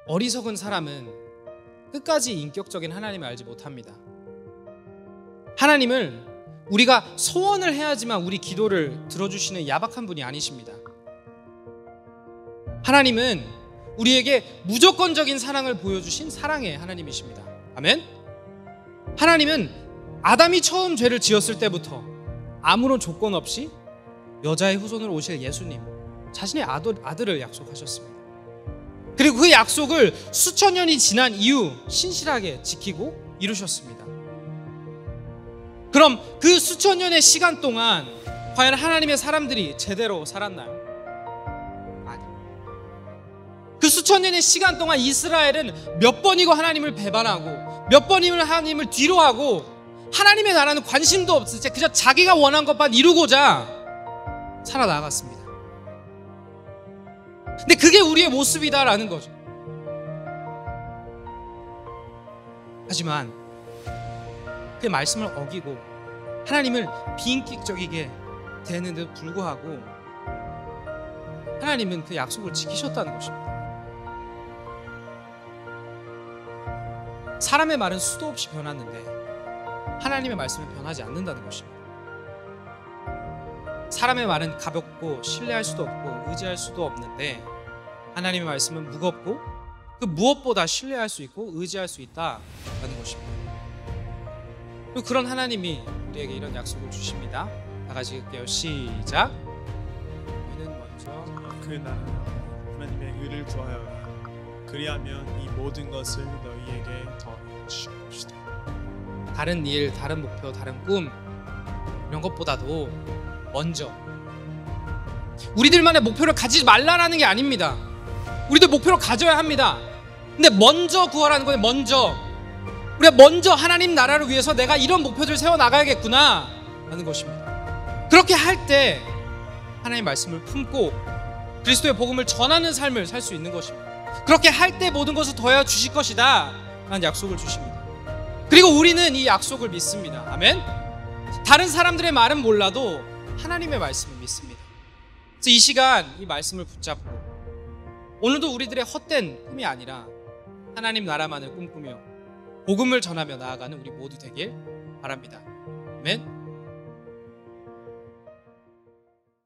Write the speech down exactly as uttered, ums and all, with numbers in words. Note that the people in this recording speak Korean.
어리석은 사람은 끝까지 인격적인 하나님을 알지 못합니다. 하나님을 우리가 소원을 해야지만 우리 기도를 들어주시는 야박한 분이 아니십니다. 하나님은 우리에게 무조건적인 사랑을 보여주신 사랑의 하나님이십니다. 아멘. 하나님은 아담이 처음 죄를 지었을 때부터 아무런 조건 없이 여자의 후손으로 오실 예수님, 자신의 아들, 아들을 약속하셨습니다. 그리고 그 약속을 수천 년이 지난 이후 신실하게 지키고 이루셨습니다. 그럼 그 수천 년의 시간 동안 과연 하나님의 사람들이 제대로 살았나요? 아니. 그 수천 년의 시간 동안 이스라엘은 몇 번이고 하나님을 배반하고 몇 번이고 하나님을 뒤로하고 하나님의 나라는 관심도 없이 그저 자기가 원한 것만 이루고자 살아나갔습니다. 근데 그게 우리의 모습이다라는 거죠. 하지만 그 말씀을 어기고 하나님을 비인격적이게 대했는데도 불구하고 하나님은 그 약속을 지키셨다는 것입니다. 사람의 말은 수도 없이 변하는데 하나님의 말씀은 변하지 않는다는 것입니다. 사람의 말은 가볍고 신뢰할 수도 없고 의지할 수도 없는데 하나님의 말씀은 무겁고 그 무엇보다 신뢰할 수 있고 의지할 수 있다라는 것입니다. 그리고 그런 하나님이 우리에게 이런 약속을 주십니다. 다 같이 읽을게요. 시작. 너희는 먼저 그 나라와 하나님의 의를 구하여라. 그리하면 이 모든 것을 너희에게 더해 주실 것이다. 다른 일, 다른 목표, 다른 꿈 이런 것보다도 먼저 우리들만의 목표를 가지지 말라라는 게 아닙니다. 우리도 목표를 가져야 합니다. 근데 먼저 구하라는 거예요. 먼저 우리가 먼저 하나님 나라를 위해서 내가 이런 목표를 세워나가야겠구나 라는 것입니다. 그렇게 할 때 하나님의 말씀을 품고 그리스도의 복음을 전하는 삶을 살 수 있는 것입니다. 그렇게 할 때 모든 것을 더해 주실 것이다 라는 약속을 주십니다. 그리고 우리는 이 약속을 믿습니다. 아멘. 다른 사람들의 말은 몰라도 하나님의 말씀을 믿습니다. 그래서 이 시간 이 말씀을 붙잡고 오늘도 우리들의 헛된 꿈이 아니라 하나님 나라만을 꿈꾸며 복음을 전하며 나아가는 우리 모두 되길 바랍니다. 아멘.